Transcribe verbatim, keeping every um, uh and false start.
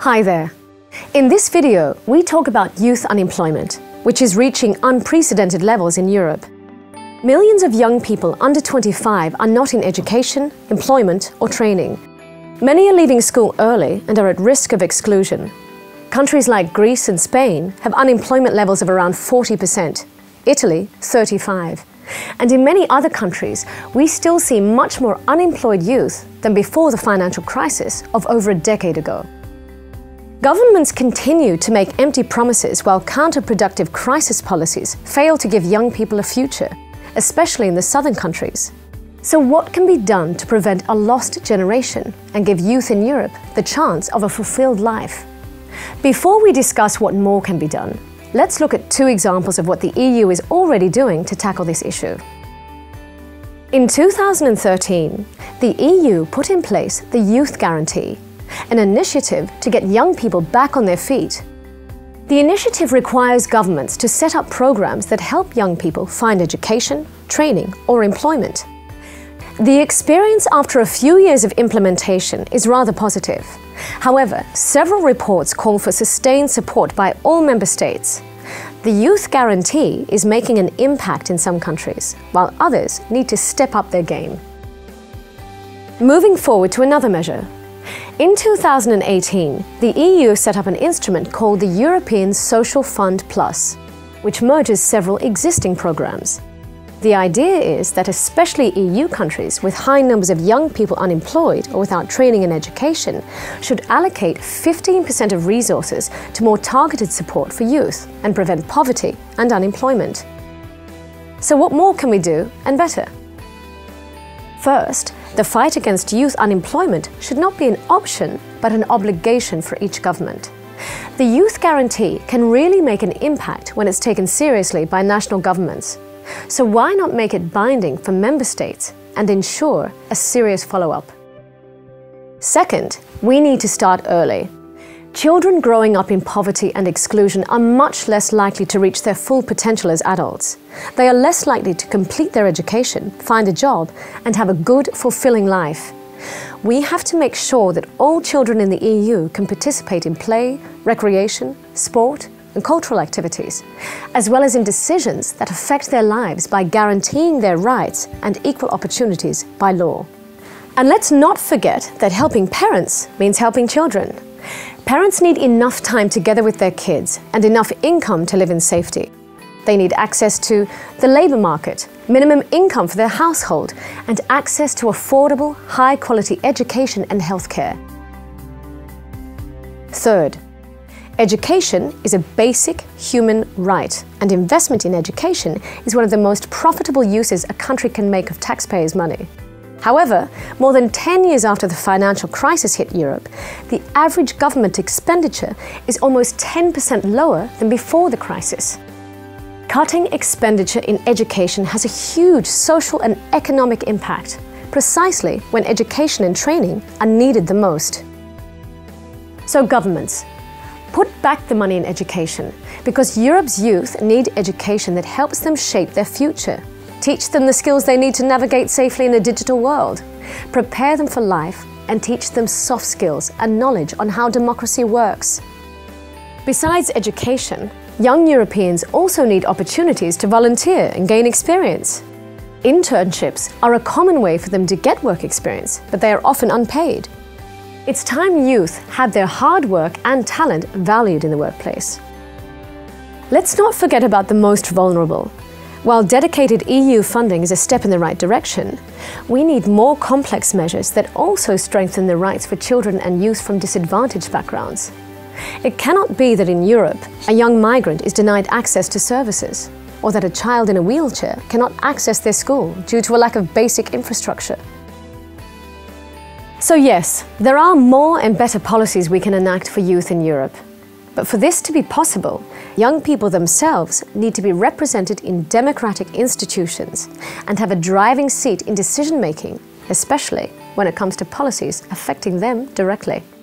Hi there. In this video, we talk about youth unemployment, which is reaching unprecedented levels in Europe. Millions of young people under twenty-five are not in education, employment, or training. Many are leaving school early and are at risk of exclusion. Countries like Greece and Spain have unemployment levels of around forty percent, Italy thirty-five percent. And in many other countries, we still see much more unemployed youth than before the financial crisis of over a decade ago. Governments continue to make empty promises while counterproductive crisis policies fail to give young people a future, especially in the southern countries. So what can be done to prevent a lost generation and give youth in Europe the chance of a fulfilled life? Before we discuss what more can be done, let's look at two examples of what the E U is already doing to tackle this issue. In two thousand thirteen, the E U put in place the Youth Guarantee, an initiative to get young people back on their feet. The initiative requires governments to set up programs that help young people find education, training, or employment. The experience after a few years of implementation is rather positive. However, several reports call for sustained support by all member states. The Youth Guarantee is making an impact in some countries, while others need to step up their game. Moving forward to another measure. In two thousand eighteen, the E U set up an instrument called the European Social Fund Plus, which merges several existing programs. The idea is that especially E U countries with high numbers of young people unemployed or without training and education should allocate fifteen percent of resources to more targeted support for youth and prevent poverty and unemployment. So what more can we do and better? First, the fight against youth unemployment should not be an option, but an obligation for each government. The Youth Guarantee can really make an impact when it's taken seriously by national governments. So why not make it binding for member states and ensure a serious follow-up? Second, we need to start early. Children growing up in poverty and exclusion are much less likely to reach their full potential as adults. They are less likely to complete their education, find a job, and have a good, fulfilling life. We have to make sure that all children in the E U can participate in play, recreation, sport, and cultural activities, as well as in decisions that affect their lives by guaranteeing their rights and equal opportunities by law. And let's not forget that helping parents means helping children. Parents need enough time together with their kids and enough income to live in safety. They need access to the labour market, minimum income for their household, and access to affordable, high-quality education and healthcare. Third, education is a basic human right, and investment in education is one of the most profitable uses a country can make of taxpayers' money. However, more than ten years after the financial crisis hit Europe, the average government expenditure is almost ten percent lower than before the crisis. Cutting expenditure in education has a huge social and economic impact, precisely when education and training are needed the most. So governments, put back the money in education, because Europe's youth need education that helps them shape their future. Teach them the skills they need to navigate safely in a digital world. Prepare them for life and teach them soft skills and knowledge on how democracy works. Besides education, young Europeans also need opportunities to volunteer and gain experience. Internships are a common way for them to get work experience, but they are often unpaid. It's time youth had their hard work and talent valued in the workplace. Let's not forget about the most vulnerable. While dedicated E U funding is a step in the right direction, we need more complex measures that also strengthen the rights for children and youth from disadvantaged backgrounds. It cannot be that in Europe, a young migrant is denied access to services, or that a child in a wheelchair cannot access their school due to a lack of basic infrastructure. So yes, there are more and better policies we can enact for youth in Europe. But for this to be possible, young people themselves need to be represented in democratic institutions and have a driving seat in decision-making, especially when it comes to policies affecting them directly.